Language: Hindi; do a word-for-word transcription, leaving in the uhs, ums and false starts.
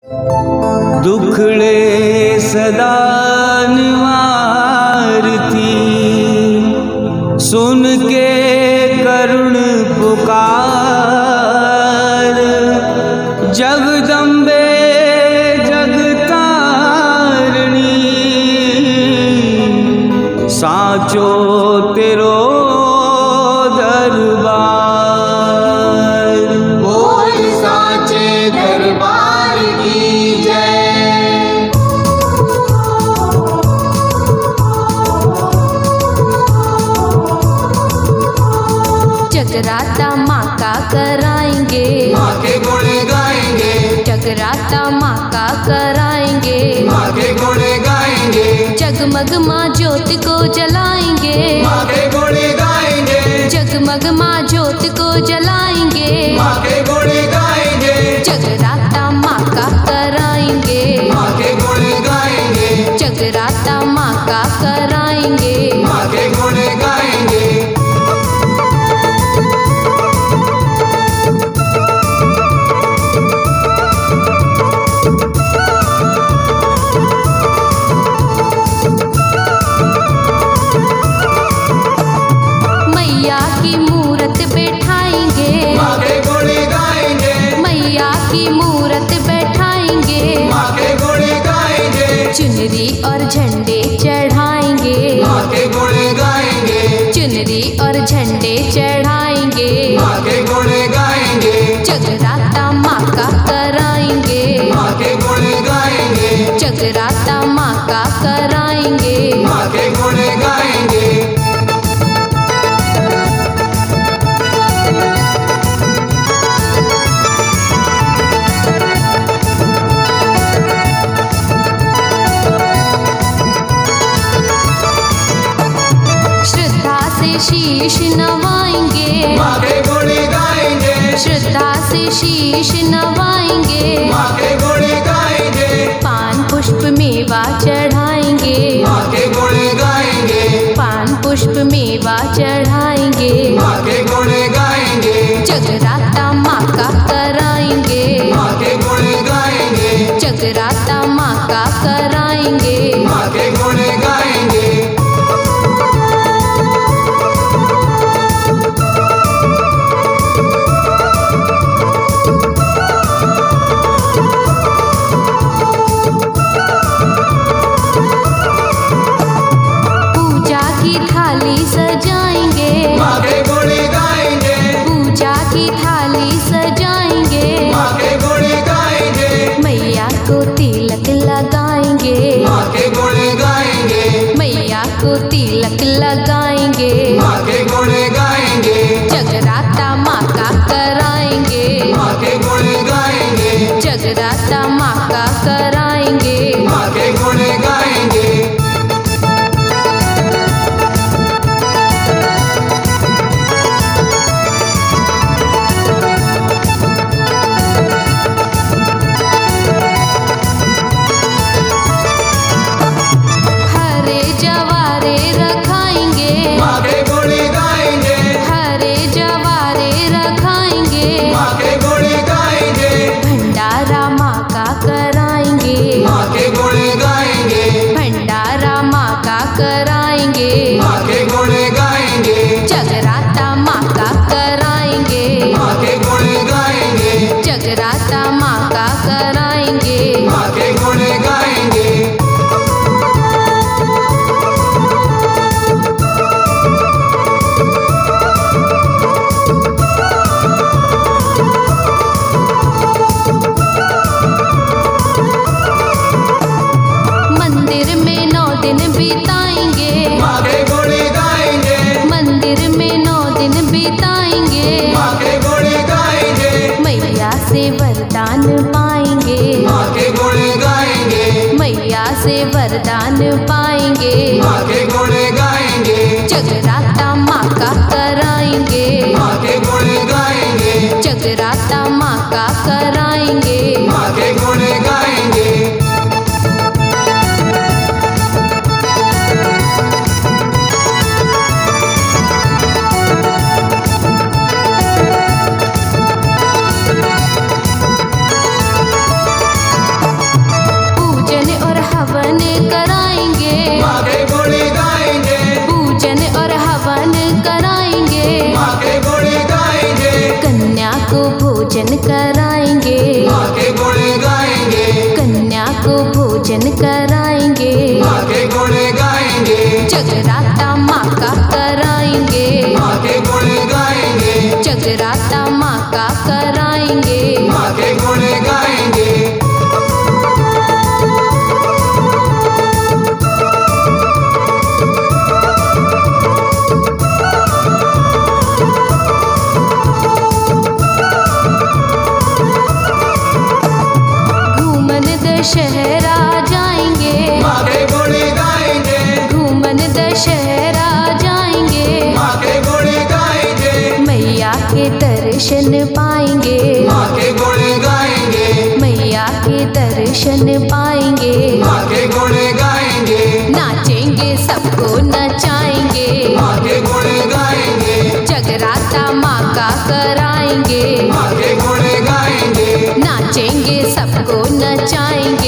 दुखड़े सदा निवारती, सुन के करुण पुकार, जगदम्बे जगतारणी, साचो तेरो दरबार। बोल साचे दरबार की जय। जगराता माँ का कराएंगे, माँ के गुण गाएंगे। जगराता माँ का कराएंगे, माँ के गुण गाएंगे। जगमग माँ ज्योत को जलाएंगे, माँ के गुण गाएंगे। जगमग माँ ज्योत को जलाएंगे, माँ के गुण गाएंगे। जगराता माँ का कराएंगे, माँ के गुण गाएंगे। जगराता माँ का कराएंगे, माँ के गुण गाएंगे। मैया की मूरत बैठाएंगे, माँ के गुण गाएंगे। मैया की मूरत बैठाएंगे, माँ के गुण गाएंगे। चुनरी और झंडे चढ़ाएंगे, माँ के गुण गाएंगे। चुनरी और झंडे चढ़ाएंगे, माँ के गुण गाएंगे। जगराता माँ का कराएंगे, माँ के गुण गाएंगे। जगराता माँ का कराएंगे, माँ के गुण गाएंगे। श्रद्धा से शीश नवाएंगे, माँ के गुण गाएंगे। श्रद्धा से शीश नवाएंगे, माँ के गुण गाएंगे। पान पुष्प मेवा चढ़ाएंगे, माँ के गुण गाएंगे। पान पुष्प मेवा चढ़ाएंगे, माँ के गुण गाएंगे। जगराता माँ का कराएंगे, माँ के गुण गाएंगे। जगराता माँ का कराएंगे, माँ के गुण गाएंगे। पूजा की थाली सजाएंगे, माँ के गुण गाएंगे। पूजा की थाली सजाएंगे, माँ के गुण गाएंगे। मैया को तिलक लगाएंगे, माँ के गुण गाएंगे। मैया को तिलक लगाएंगे, माँ के गुण गाएंगे। जगराता माँ का कराएंगे, माँ के गुण गाएंगे। जगराता माँ का कराएंगे, माँ के गुण गाएंगे। हरे जवारे रखाएंगे, माँ के गुण गाएंगे। हरे जवारे रखाएंगे, माँ के गुण गाएंगे। भंडारा माँ का कराएंगे, माँ के गुण गाएंगे। भंडारा माँ का कराएंगे, माँ के गुण गाएंगे। जगराता माँ का कराएंगे, माँ के गुण गाएंगे। जगराता माँ का कराएंगे, माँ के गुण गाएंगे। मंदिर में नौ दिन बिताएंगे, माँ के गुण गाएंगे। मंदिर में नौ दिन बिताएंगे, माँ के गुण गाएंगे। मैया से वरदान पाएंगे, माँ के गुण गाएंगे। मैया से वरदान पाएंगे, माँ के गुण गाएंगे। जगराता माँ का कराएंगे, माँ के गुण गाएंगे। जगराता माँ का कराएंगे, माँ के गुण गाएंगे। दशहरा जाएंगे, माँ के गुण गाएंगे, घूमन दशहरा जाएंगे, माँ के गुण गाएंगे, मैया के दर्शन पाएंगे, माँ के गुण गाएंगे, मैया के दर्शन पाएंगे, माँ के गुण गाएंगे, नाचेंगे सबको नचाएंगे, माँ के गुण गाएंगे, जगराता माँ का कराएंगे, माँ के गुण गाएंगे, नाचेंगे सबको नचाएंगे,